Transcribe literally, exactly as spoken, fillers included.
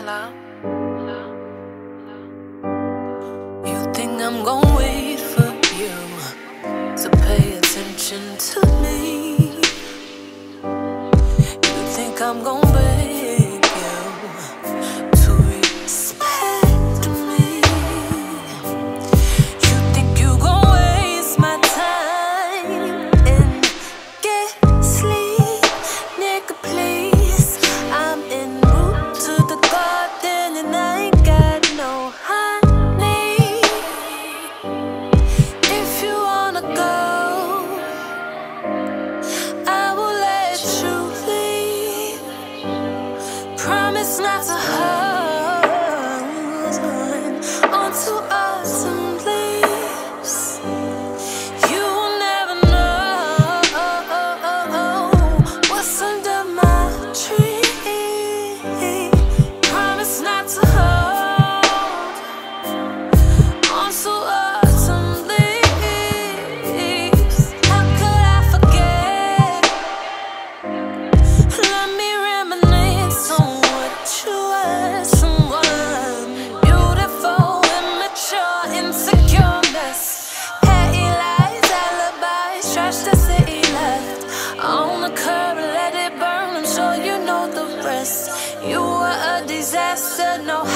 Hello? You think I'm gonna wait for you to pay attention to me? You think I'm gonna beg you to respect me? You think you gonna waste my time and get sleep? Nigga, please, I'm en route to the garden and I ain't got no honey. If you wanna go, I will let you leave. Promise not to hold onto autumn leaves. You will never know what's under my tree. Promise not to hold onto autumn leaves. How could I forget? Let me reminisce on what you were. Someone beautiful, immature, insecureness, petty lies, alibis, trash the city left on the curb, let it burn. I'm sure you know the rest. You were a disaster, no